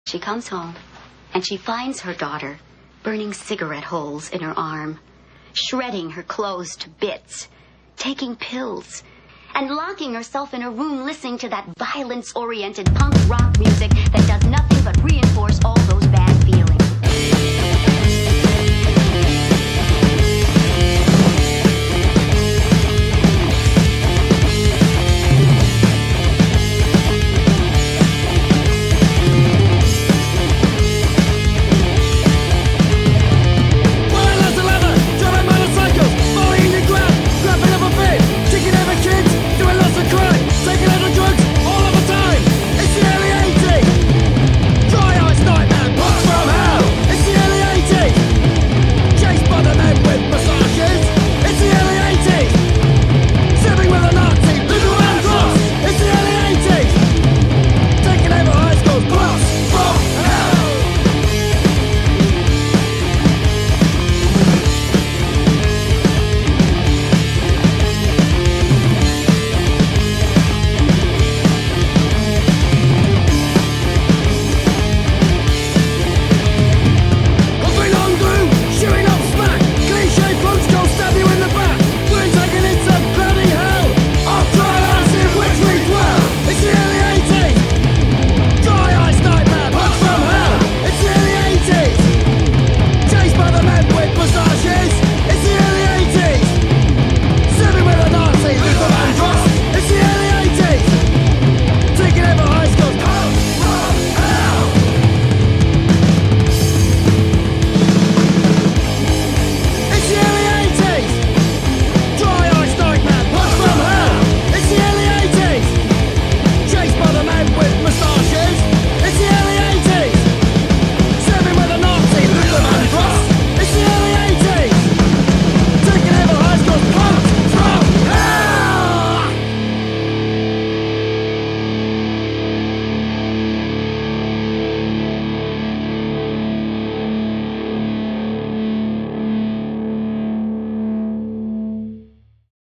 She comes home, and she finds her daughter burning cigarette holes in her arm, shredding her clothes to bits, taking pills, and locking herself in a room listening to that violence-oriented punk rock music that does nothing